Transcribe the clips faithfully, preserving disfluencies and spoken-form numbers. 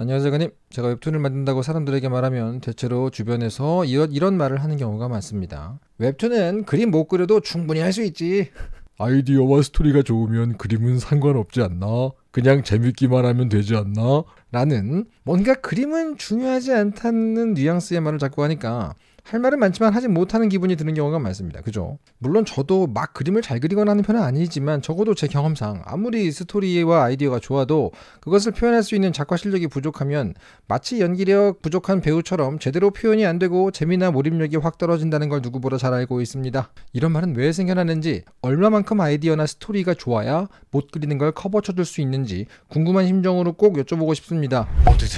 안녕하세요, 가님. 제가 웹툰을 만든다고 사람들에게 말하면 대체로 주변에서 이런, 이런 말을 하는 경우가 많습니다. 웹툰은 그림 못 그려도 충분히 할 수 있지. 아이디어와 스토리가 좋으면 그림은 상관없지 않나? 그냥 재밌기만 하면 되지 않나? 라는 뭔가 그림은 중요하지 않다는 뉘앙스의 말을 자꾸 하니까 할 말은 많지만 하지 못하는 기분이 드는 경우가 많습니다. 그죠? 물론 저도 막 그림을 잘 그리거나 하는 편은 아니지만 적어도 제 경험상 아무리 스토리와 아이디어가 좋아도 그것을 표현할 수 있는 작화 실력이 부족하면 마치 연기력 부족한 배우처럼 제대로 표현이 안 되고 재미나 몰입력이 확 떨어진다는 걸 누구보다 잘 알고 있습니다. 이런 말은 왜 생겨나는지, 얼마만큼 아이디어나 스토리가 좋아야 못 그리는 걸 커버 쳐줄 수 있는지 궁금한 심정으로 꼭 여쭤보고 싶습니다. 모두들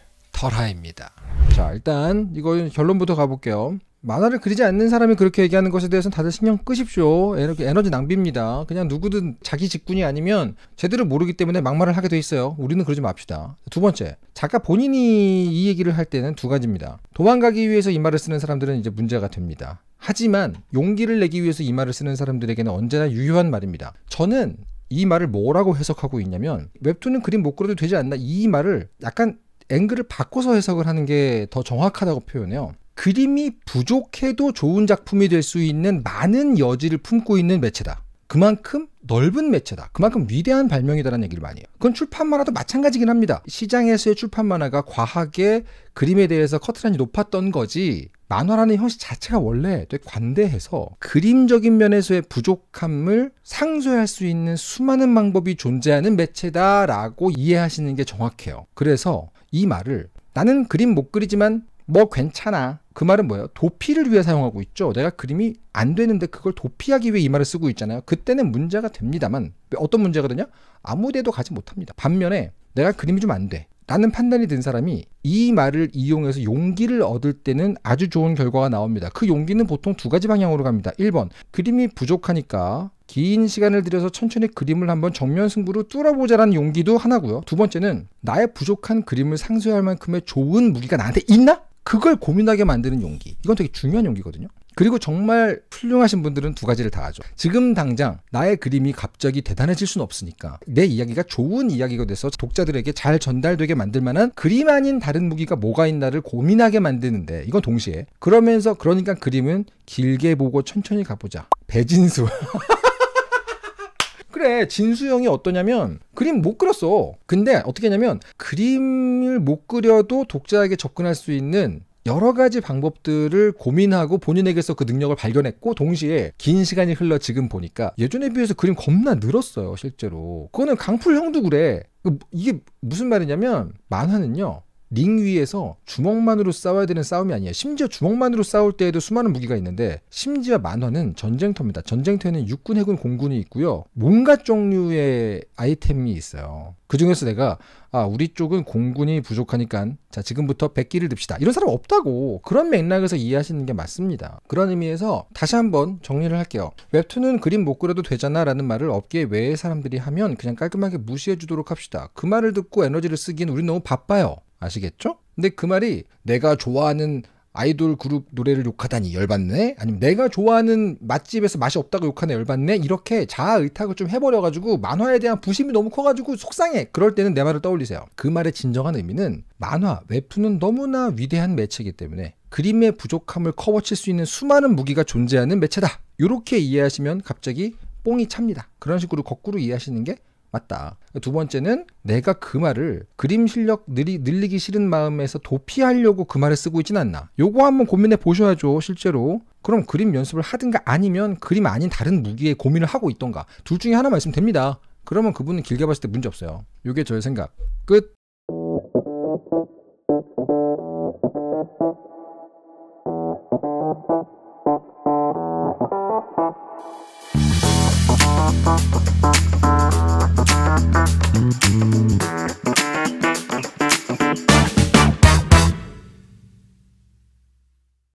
털하입니다. 자, 일단 이거 결론부터 가볼게요. 만화를 그리지 않는 사람이 그렇게 얘기하는 것에 대해서는 다들 신경 끄십시오. 에너지 낭비입니다. 그냥 누구든 자기 직군이 아니면 제대로 모르기 때문에 막말을 하게 돼 있어요. 우리는 그러지 맙시다. 두 번째, 작가 본인이 이 얘기를 할 때는 두 가지입니다. 도망가기 위해서 이 말을 쓰는 사람들은 이제 문제가 됩니다. 하지만 용기를 내기 위해서 이 말을 쓰는 사람들에게는 언제나 유효한 말입니다. 저는 이 말을 뭐라고 해석하고 있냐면, 웹툰은 그림 못 그려도 되지 않나, 이 말을 약간 앵글을 바꿔서 해석을 하는 게 더 정확하다고 표현해요. 그림이 부족해도 좋은 작품이 될 수 있는 많은 여지를 품고 있는 매체다. 그만큼 넓은 매체다. 그만큼 위대한 발명이다라는 얘기를 많이 해요. 그건 출판 만화도 마찬가지긴 합니다. 시장에서의 출판 만화가 과하게 그림에 대해서 커트라인이 높았던 거지, 만화라는 형식 자체가 원래 되게 관대해서 그림적인 면에서의 부족함을 상쇄할 수 있는 수많은 방법이 존재하는 매체다라고 이해하시는 게 정확해요. 그래서 이 말을, 나는 그림 못 그리지만 뭐 괜찮아, 그 말은 뭐예요? 도피를 위해 사용하고 있죠. 내가 그림이 안 되는데 그걸 도피하기 위해 이 말을 쓰고 있잖아요. 그때는 문제가 됩니다만, 어떤 문제가 되냐? 아무 데도 가지 못합니다. 반면에 내가 그림이 좀 안 돼 라는 판단이 든 사람이 이 말을 이용해서 용기를 얻을 때는 아주 좋은 결과가 나옵니다. 그 용기는 보통 두 가지 방향으로 갑니다. 일 번, 그림이 부족하니까 긴 시간을 들여서 천천히 그림을 한번 정면 승부로 뚫어보자라는 용기도 하나고요. 두 번째는 나의 부족한 그림을 상쇄할 만큼의 좋은 무기가 나한테 있나? 그걸 고민하게 만드는 용기. 이건 되게 중요한 용기거든요. 그리고 정말 훌륭하신 분들은 두 가지를 다 하죠. 지금 당장 나의 그림이 갑자기 대단해질 수는 없으니까 내 이야기가 좋은 이야기가 돼서 독자들에게 잘 전달되게 만들 만한 그림 아닌 다른 무기가 뭐가 있나를 고민하게 만드는데, 이건 동시에 그러면서, 그러니까 그림은 길게 보고 천천히 가보자. 배진수. 그래, 진수형이 어떠냐면 그림 못 그렸어. 근데 어떻게 했냐면 그림을 못 그려도 독자에게 접근할 수 있는 여러 가지 방법들을 고민하고 본인에게서 그 능력을 발견했고, 동시에 긴 시간이 흘러 지금 보니까 예전에 비해서 그림 겁나 늘었어요. 실제로 그거는 강풀 형도 그래. 이게 무슨 말이냐면, 만화는요 링 위에서 주먹만으로 싸워야 되는 싸움이 아니에요. 심지어 주먹만으로 싸울 때에도 수많은 무기가 있는데, 심지어 만화는 전쟁터입니다. 전쟁터에는 육군, 해군, 공군이 있고요. 온갖 종류의 아이템이 있어요. 그 중에서 내가 아 우리 쪽은 공군이 부족하니까 자 지금부터 백기를 듭시다, 이런 사람 없다고. 그런 맥락에서 이해하시는 게 맞습니다. 그런 의미에서 다시 한번 정리를 할게요. 웹툰은 그림 못 그려도 되잖아 라는 말을 업계 외의 사람들이 하면 그냥 깔끔하게 무시해 주도록 합시다. 그 말을 듣고 에너지를 쓰기엔 우린 너무 바빠요. 아시겠죠? 근데 그 말이 내가 좋아하는 아이돌 그룹 노래를 욕하다니 열받네? 아니면 내가 좋아하는 맛집에서 맛이 없다고 욕하네 열받네? 이렇게 자아의탁을 좀 해버려가지고 만화에 대한 부심이 너무 커가지고 속상해. 그럴 때는 내 말을 떠올리세요. 그 말의 진정한 의미는, 만화, 웹툰은 너무나 위대한 매체이기 때문에 그림의 부족함을 커버칠 수 있는 수많은 무기가 존재하는 매체다. 이렇게 이해하시면 갑자기 뽕이 찹니다. 그런 식으로 거꾸로 이해하시는 게 맞다. 두 번째는 내가 그 말을 그림 실력 늘리, 늘리기 싫은 마음에서 도피하려고 그 말을 쓰고 있진 않나. 요거 한번 고민해 보셔야죠. 실제로. 그럼 그림 연습을 하든가 아니면 그림 아닌 다른 무기에 고민을 하고 있던가, 둘 중에 하나만 있으면 됩니다. 그러면 그분은 길게 봤을 때 문제 없어요. 요게 저의 생각. 끝.